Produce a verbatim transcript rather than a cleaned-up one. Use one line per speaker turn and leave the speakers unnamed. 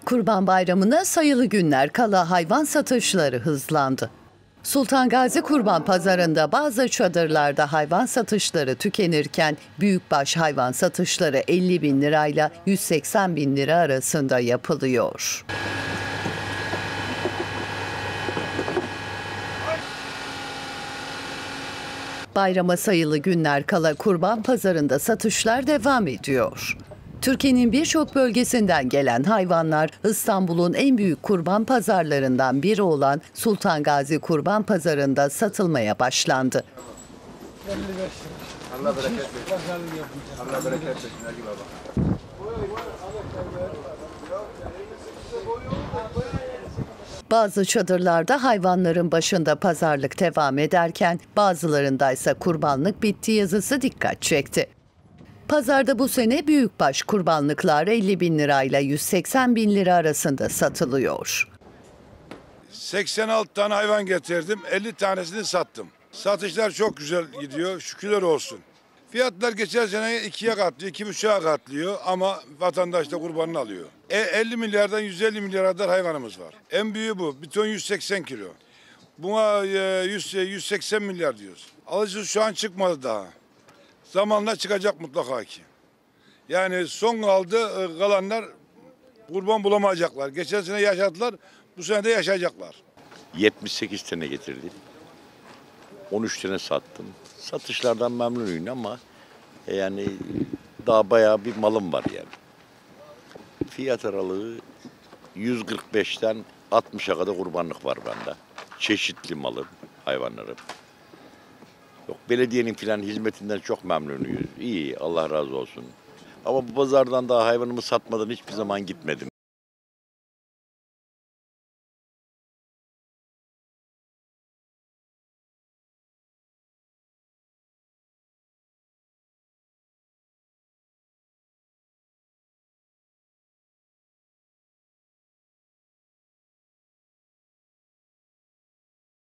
Kurban Bayramı'na sayılı günler kala hayvan satışları hızlandı. Sultan Gazi Kurban Pazarı'nda bazı çadırlarda hayvan satışları tükenirken büyükbaş hayvan satışları elli bin lirayla yüz seksen bin lira arasında yapılıyor. Bayrama sayılı günler kala Kurban Pazarı'nda satışlar devam ediyor. Türkiye'nin birçok bölgesinden gelen hayvanlar İstanbul'un en büyük kurban pazarlarından biri olan Sultan Gazi Kurban Pazarı'nda satılmaya başlandı.
Allah bereket versin. Allah bereket versin Ali Baba.
Bazı çadırlarda hayvanların başında pazarlık devam ederken bazılarındaysa kurbanlık bitti yazısı dikkat çekti. Pazarda bu sene büyükbaş kurbanlıklar elli bin lirayla yüz seksen bin lira arasında satılıyor.
seksen altı tane hayvan getirdim, elli tanesini sattım. Satışlar çok güzel gidiyor, şükürler olsun. Fiyatlar geçen sene ikiye katlıyor, iki buçuğa katlıyor ama vatandaş da kurbanını alıyor. E, elli milyardan yüz elli milyara kadar hayvanımız var. En büyüğü bu, bir ton yüz seksen kilo. Buna e, yüz, yüz seksen milyar diyoruz. Alıcı şu an çıkmadı daha. Zamanla çıkacak mutlaka ki. Yani son kaldı kalanlar kurban bulamayacaklar. Geçen sene yaşadılar, bu sene de yaşayacaklar.
yetmiş sekiz tane getirdim. on üç tane sattım. Satışlardan memnunuyum ama yani daha bayağı bir malım var yani. Fiyat aralığı yüz kırk beşten altmışa kadar kurbanlık var bende. Çeşitli malım, hayvanlarım. Yok, belediyenin filan hizmetinden çok memnunuyuz. İyi, Allah razı olsun. Ama bu pazardan daha hayvanımı satmadan hiçbir zaman gitmedim